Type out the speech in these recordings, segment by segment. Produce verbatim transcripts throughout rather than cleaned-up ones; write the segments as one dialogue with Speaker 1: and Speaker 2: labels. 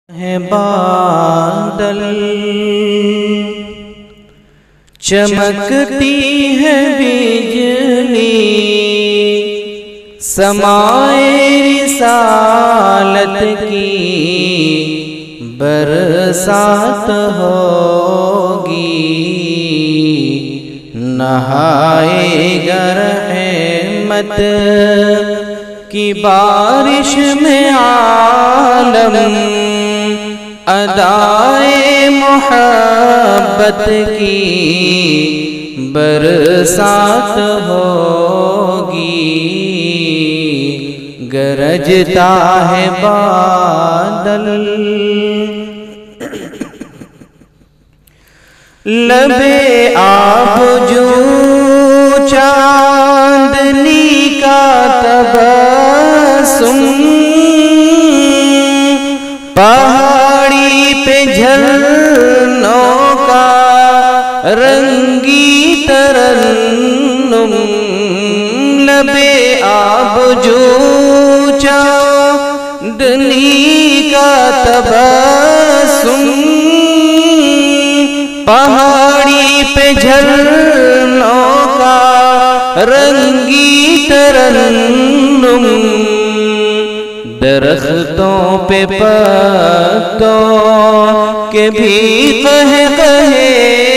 Speaker 1: ہے بادل چمکتی ہے بجلی سمائے رسالت کی برسات ہوگی نہائے گا رحمت کی بارش میں عالم ادائے محبت کی برسات ہوگی گرجتا ہے بادل لبے آب جو چاندنی کا تبسم پہاڑی پہ جھرنوں کا رنگی ترنم لبے آب جو چاندنی کا تبسم پہاڑی پہ جھرنوں کا رنگی ترنم درختوں پہ پتوں کے بھی قہقہے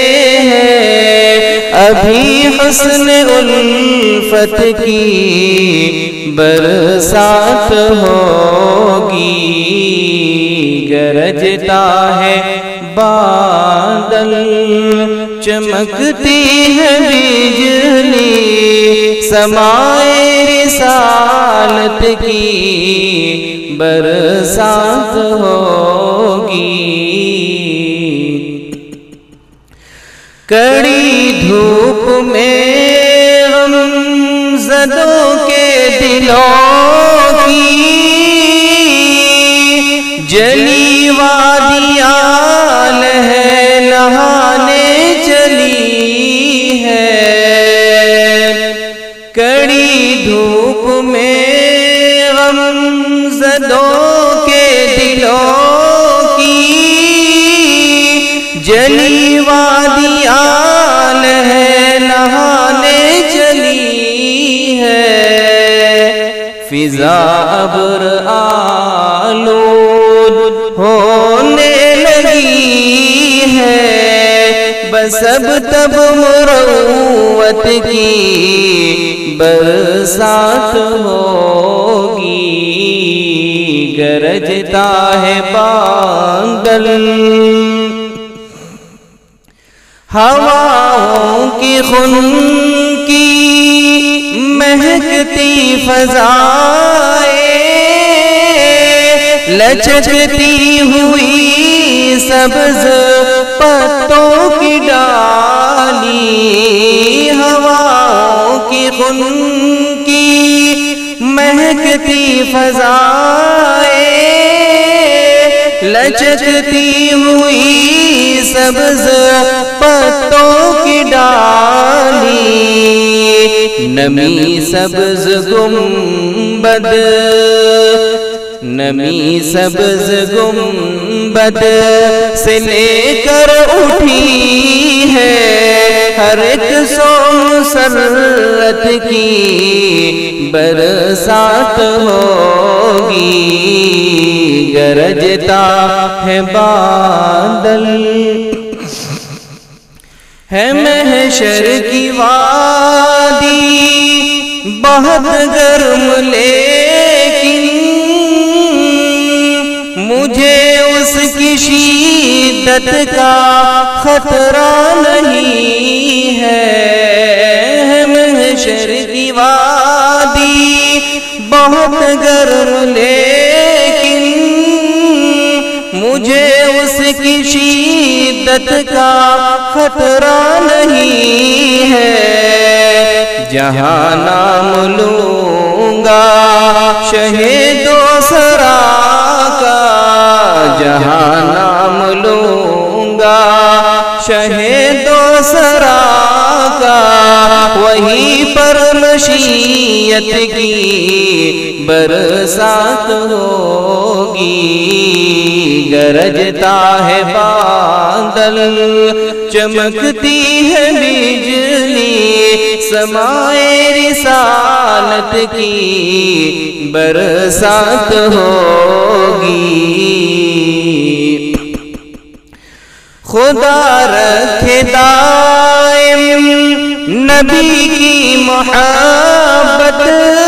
Speaker 1: ہیں ابھی حسن الفت کی برسات ہوگی گرجتا ہے بادل چمکتی ہے بجلی سمائے رسالت کی برسات ہوگی کڑی دھوپ میں غم زدوں کے دلوں کی جلی وادیاں لہے لہانے چلی ہے کڑی دھوپ میں غم زدوں کے دلوں کی جلی وادیاں لہے لہانے چلی ہے فضا ابر آلود ہونے لگی ہے بس اب تب مروت کی برسات ہوگی گرجتا ہے بادل ہواؤں کی خنکی مہکتی فضائیں لچکتی ہوئی سبز پتوں کی ڈالی ہواؤں کی خنکی مہکتی فضائیں لچکتی ہوئی سبز پتوں کی ڈالی نمی سبز گنبد نمی سبز گنبد سے لے کر اٹھی ہے ہر ایک سو مسرت کی برسات ہوگی گرجتا ہے بادل ہے محشر کی وادی بہت گرم لیکن مجھے اس کی شدت کا خطرہ نہیں ہے محشر کی وادی بہت گرم لیکن مجھے اس کی شدت کا خطرہ نہیں ہے جہاں نام لوں گا شہید و سرا جہاں نام لوں گا شہید و سرا کا وہیں پر مشیت کی برسات ہوگی، گرجتا ہے بادل چمکتی ہے بجلی، سمائے رسالت کی برسات ہوگی۔ خدا رکھے دائم نبی کی محبت،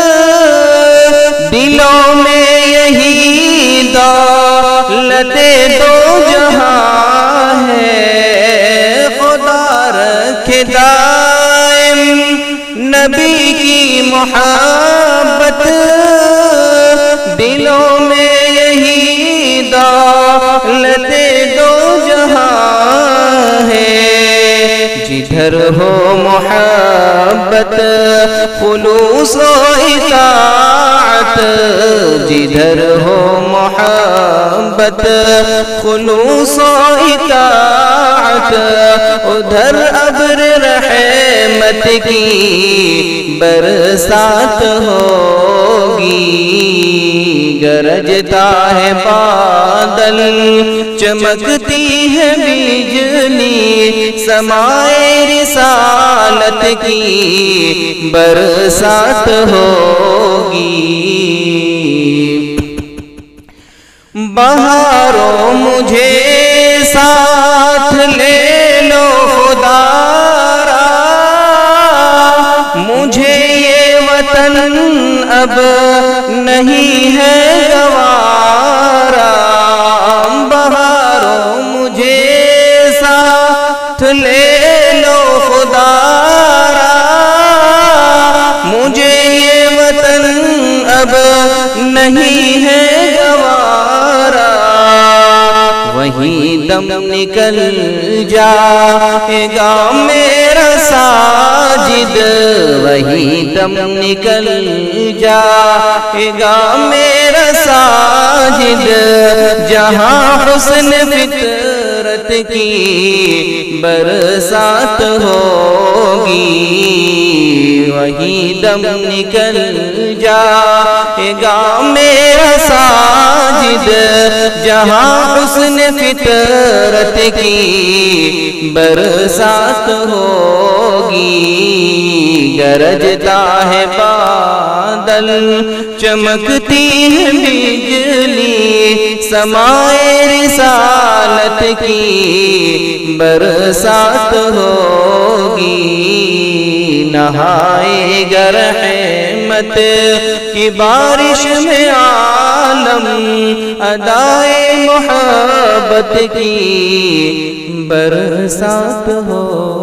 Speaker 1: دلوں میں یہی دولت دو جہاں ہے۔ خدا رکھے دائم نبی کی محبت، دلوں میں یہی دولت دو جہاں ہے۔ جدھر ہو محبت خلوص و اطاعت، جدھر ہو محبت خلوص و اطاعت، ادھر ابر رحمت کی برسات ہوگی، گرجتا ہے بادل چمکتی ہے بجلی، سمائے رسالت کی برسات ہوگی۔ بہاروں مجھے ساتھ لے لو خدا را، مجھے یہ وطن اب نہیں ہے گوارا، بہاروں مجھے ساتھ لے لو خدا را، مجھے یہ وطن اب نہیں ہے گوارا، وہیں دم نکل جائے گا میرا ساجد، وہیں دم نکل جائے گا میرا ساجد، جہاں حسن فطرت کی برسات ہوگی، وہیں دم نکل جائے گا میرا ساجد، جہاں حسن فطرت کی برسات ہوگی، گرجتا ہے بادل چمکتی ہے بجلی، سمائے رسالت کی برسات ہوگی، نہائے گا رحمت کی بارش میں عالم، ادائے محبت کی برسات ہو۔